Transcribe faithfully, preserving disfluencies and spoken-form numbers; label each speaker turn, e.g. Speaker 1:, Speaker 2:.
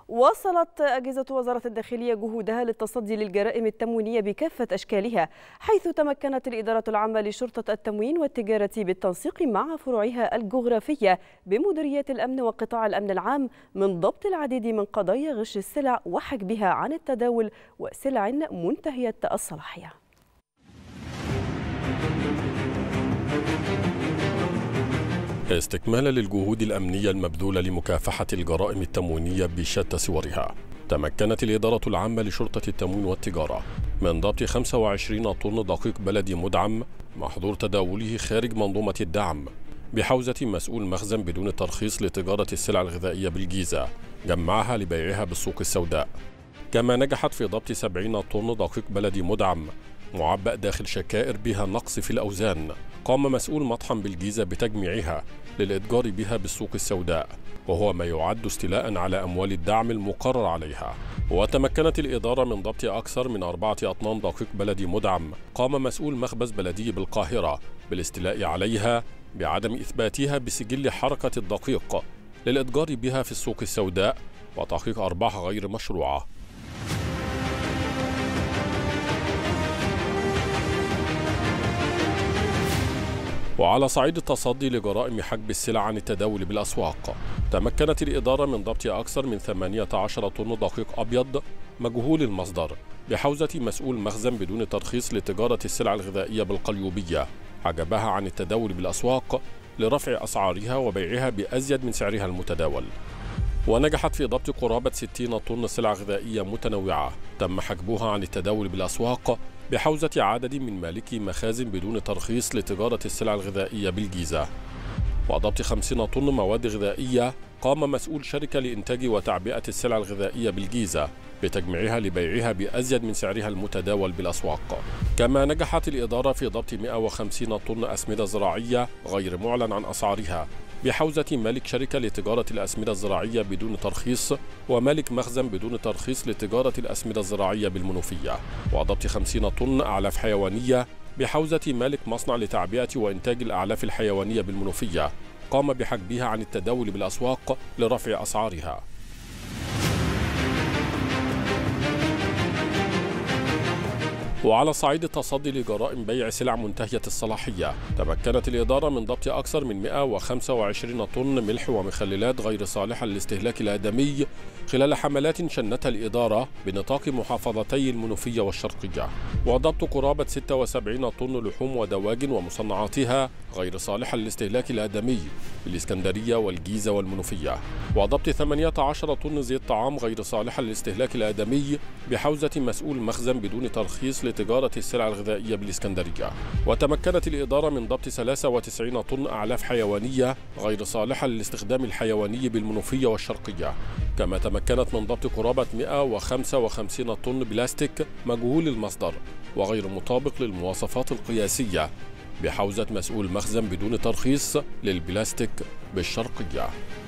Speaker 1: واصلت أجهزة وزارة الداخلية جهودها للتصدي للجرائم التموينية بكافة أشكالها، حيث تمكنت الإدارة العامة لشرطة التموين والتجارة بالتنسيق مع فروعها الجغرافية بمديريات الأمن وقطاع الأمن العام من ضبط العديد من قضايا غش السلع وحجبها عن التداول وسلع منتهية الصلاحية.
Speaker 2: استكمالا للجهود الأمنية المبذولة لمكافحة الجرائم التموينية بشتى صورها، تمكنت الإدارة العامة لشرطة التموين والتجارة من ضبط خمسة وعشرين طن دقيق بلدي مدعم محظور تداوله خارج منظومة الدعم بحوزة مسؤول مخزن بدون ترخيص لتجارة السلع الغذائية بالجيزة جمعها لبيعها بالسوق السوداء. كما نجحت في ضبط سبعين طن دقيق بلدي مدعم معبأ داخل شكائر بها نقص في الأوزان قام مسؤول مطحن بالجيزة بتجميعها للإتجار بها بالسوق السوداء، وهو ما يعد استيلاء على أموال الدعم المقرر عليها. وتمكنت الإدارة من ضبط أكثر من أربعة أطنان دقيق بلدي مدعم قام مسؤول مخبز بلدي بالقاهرة بالاستيلاء عليها بعدم إثباتها بسجل حركة الدقيق للإتجار بها في السوق السوداء وتحقيق أرباح غير مشروعة. وعلى صعيد التصدي لجرائم حجب السلع عن التداول بالأسواق، تمكنت الإدارة من ضبط أكثر من ثمانية عشر طن دقيق أبيض مجهول المصدر بحوزة مسؤول مخزن بدون ترخيص لتجارة السلع الغذائية بالقليوبية حجبها عن التداول بالأسواق لرفع أسعارها وبيعها بأزيد من سعرها المتداول. ونجحت في ضبط قرابة ستين طن سلع غذائية متنوعة تم حجبها عن التداول بالأسواق بحوزة عدد من مالكي مخازن بدون ترخيص لتجارة السلع الغذائية بالجيزة. وضبط خمسين طن مواد غذائية قام مسؤول شركة لإنتاج وتعبئة السلع الغذائية بالجيزة بتجميعها لبيعها بأزيد من سعرها المتداول بالأسواق. كما نجحت الإدارة في ضبط مئة وخمسين طن أسمدة زراعية غير معلن عن أسعارها بحوزة مالك شركة لتجارة الأسمدة الزراعية بدون ترخيص ومالك مخزن بدون ترخيص لتجارة الأسمدة الزراعية بالمنوفية. وضبط خمسين طن أعلاف حيوانية بحوزة مالك مصنع لتعبئة وإنتاج الأعلاف الحيوانية بالمنوفية قام بحجبها عن التداول بالأسواق لرفع أسعارها. وعلى صعيد التصدي لجرائم بيع سلع منتهية الصلاحية، تمكنت الإدارة من ضبط أكثر من مئة وخمسة وعشرين طن ملح ومخللات غير صالحة للاستهلاك الآدمي خلال حملات شنتها الإدارة بنطاق محافظتي المنوفية والشرقية. وضبط قرابة ستة وسبعين طن لحوم ودواجن ومصنعاتها غير صالحة للاستهلاك الآدمي بالإسكندرية والجيزة والمنوفية. وضبط ثمانية عشر طن زيت طعام غير صالحة للاستهلاك الآدمي بحوزة مسؤول مخزن بدون ترخيص لتجارة السلع الغذائية بالإسكندرية. وتمكنت الإدارة من ضبط ثلاثة وتسعين طن أعلاف حيوانية غير صالحة للاستخدام الحيواني بالمنوفية والشرقية. كما تمكنت من ضبط قرابة مئة وخمسة وخمسين طن بلاستيك مجهول المصدر وغير مطابق للمواصفات القياسية بحوزة مسؤول مخزن بدون ترخيص للبلاستيك بالشرقية.